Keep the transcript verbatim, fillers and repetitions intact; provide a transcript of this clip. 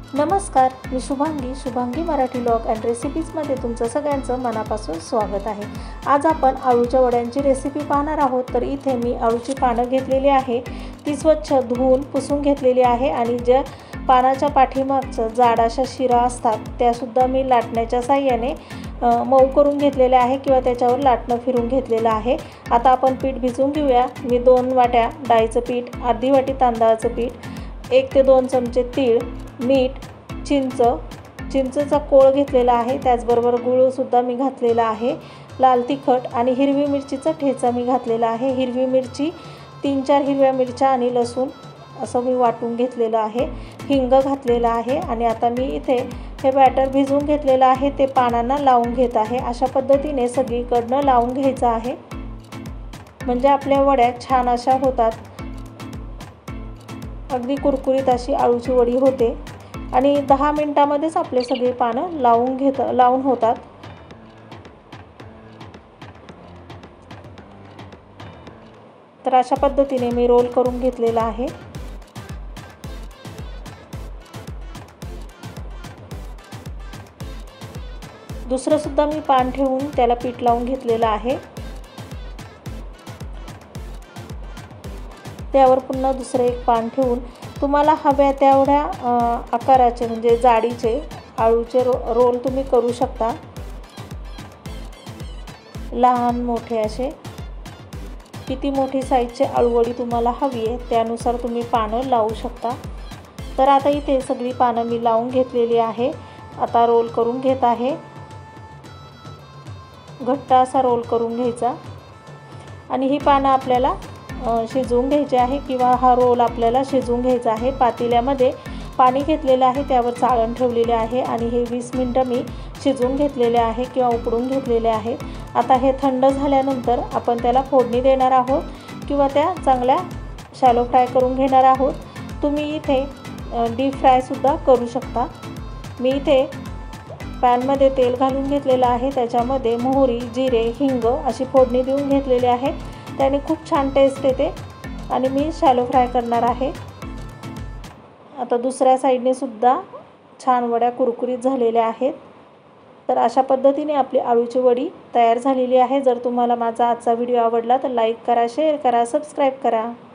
नमस्कार, मी Shubhangi Shubhangi Marathi vlog and रेसिपीजमध्ये तुमचं सगळ्यांचं मनापासून स्वागत आहे। आज आपण आळूच्या वड्यांची रेसिपी पाहणार आहोत। तर इथे मी आळूची पानं घेतलेली आहे, ती स्वच्छ धुवून पुसून घेतलेली आहे आणि ज्या पानाच्या पाठीमागचं जाड अशा शिरा असतात त्यासुद्धा मी लाटण्याच्या साहाय्याने मऊ करून घेतलेले आहे किंवा त्याच्यावर लाटणं फिरून घेतलेलं आहे। आता आपण पीठ भिजवून घेऊया। मी दोन वाट्या डाळीचं पीठ, अर्धी वाटी तांदळाचं पीठ, एक ते दोन चमचे तीळ, मीठ, चिंच चिंचेचा कोळ घेतलेला आहे, त्याचबरोबर गूळ सुद्धा मी घातलेला आहे, लाल तिखट आणि हिरवी मिरचीचा ठेचा मी घातलेला आहे। हिरवी मिरची तीन चार हिरव्या मिरच्या आणि लसूण असं मी वाटून घेतलेलं आहे, हिंग घातलेला आहे। आणि आता मी इथे हे बॅटर भिजवून घेतलेलं आहे ते पानांना लावून घेत आहे। अशा पद्धतीने सगळीकडनं लावून घ्यायचं आहे, म्हणजे आपल्या वड्या छान अशा होतात, अगदी कुरकुरीत अशी आळूची वडी होते आणि दहा मिनिटांमध्येच आपले सगळे पानं लावून घेत लावून होतात। तर अशा पद्धतीने मी रोल करून घेतलेला आहे। दुसरं सुद्धा मी पान ठेवून त्याला पीठ लावून घेतलेलं आहे। त्यावर पुन्हा दुसरं एक पान ठेवून तुम्हाला हव्या तेवढ्या आकाराचे म्हणजे जाडीचे आळूचे रो रोल तुम्ही करू शकता, लहान मोठे असे। किती मोठी साईजची आळूवडी तुम्हाला हवी आहे त्यानुसार तुम्ही पानं लावू शकता। तर आता इथे सगळी पानं मी लावून घेतलेली आहे। आता रोल करून घेत आहे, घट्ट असा रोल करून घ्यायचा आणि ही पानं आपल्याला शिजवून घ्यायचे आहे किंवा हा रोल आपल्याला शिजवून घ्यायचा आहे। पातेल्यामध्ये पाणी घेतलेलं आहे, त्यावर चाळण ठेवलेले आहे आणि हे वीस मिनिटं मी शिजवून घेतलेले आहे किंवा उकडून घेतलेले आहे। आता हे थंड झाल्यानंतर आपण त्याला फोडणी देणार आहोत किंवा त्या चांगल्या शॅलो फ्राय करून घेणार आहोत। तुम्ही इथे डीप फ्रायसुद्धा करू शकता। मी इथे पॅनमध्ये तेल घालून घेतलेलं आहे, त्याच्यामध्ये मोहरी, जिरे, हिंग अशी फोडणी देऊन घेतलेली आहे, त्याने खूप छान टेस्ट येते आणि मी शॅलो फ्राय करणार आहे। आता दुसऱ्या साईडने सुद्धा छान वड्या कुरकुरीत झालेल्या आहेत। तर अशा पद्धतीने आपली आळूची वडी तयार झालेली आहे। जर तुम्हाला माझा आजचा व्हिडिओ आवडला तर लाईक करा, शेअर करा, सबस्क्राईब करा।